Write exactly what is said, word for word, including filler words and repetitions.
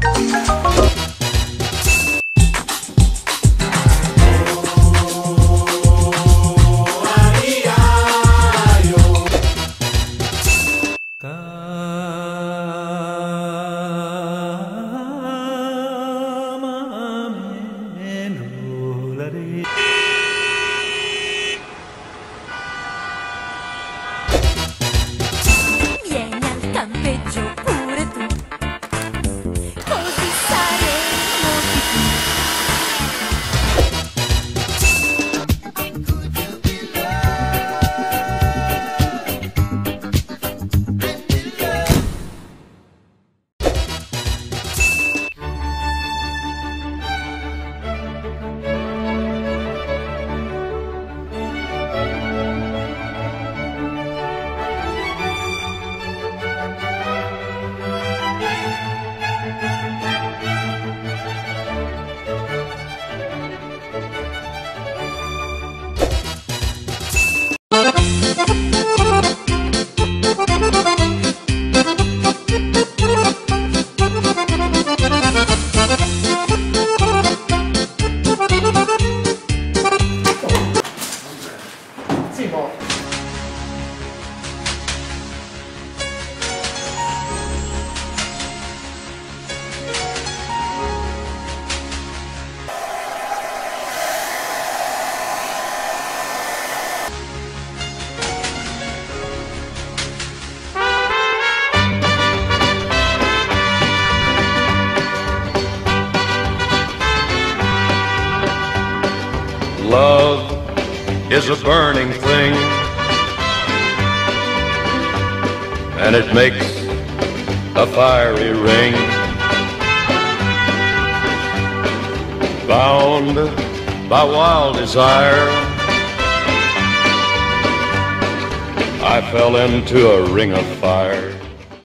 Vieni al campeggio pure tu, così saremo Love is a burning thing, and it makes a fiery ring. Bound by wild desire, I fell into a ring of fire.